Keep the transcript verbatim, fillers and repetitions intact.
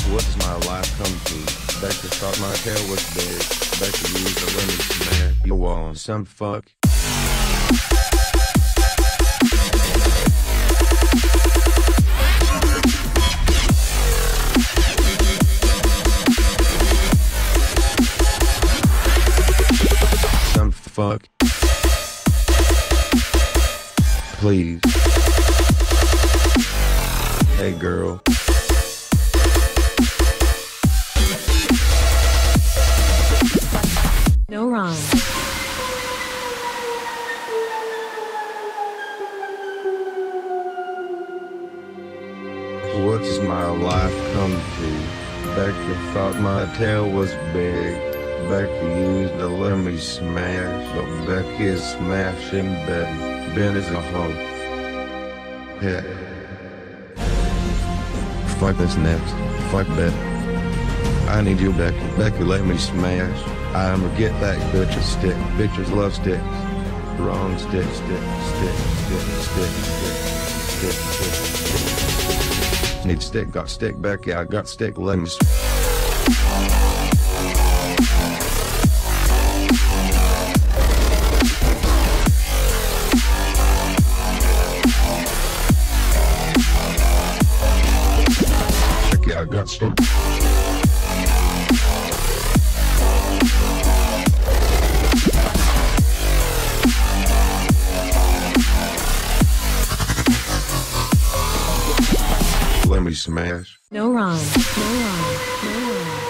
What does my life come to? Becker thought my tail was big. Becker used a lemon smash. You want some fuck? Some fuck? Please. Hey girl. No rhyme. What does my life come to? Becker thought my tail was big. Becker used a lemon smash, but Becky is smashing Ben. Ben is a hoe. Yeah. Fuck this next. Fuck Ben. I need you, Becky. Becky, let me smash. I'ma get that bitch a stick. Bitches love sticks. Wrong stick, stick, stick, stick, stick, stick, stick, stick. Need stick, got stick, Becky. I got stick, let me smash. I got stick. Let me smash. No rhyme. No rhyme. No rhyme.